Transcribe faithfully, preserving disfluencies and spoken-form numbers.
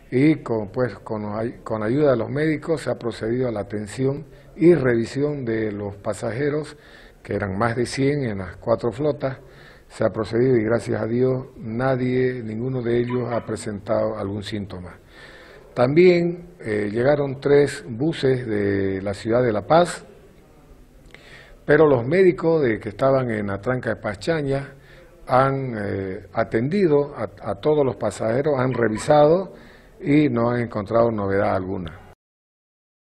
y con, pues, con, con ayuda de los médicos se ha procedido a la atención y revisión de los pasajeros, que eran más de cien en las cuatro flotas. Se ha procedido y gracias a Dios nadie, ninguno de ellos ha presentado algún síntoma. También eh, llegaron tres buses de la ciudad de La Paz, pero los médicos de que estaban en la tranca de Pachaña han eh, atendido a, a todos los pasajeros, han revisado y no han encontrado novedad alguna.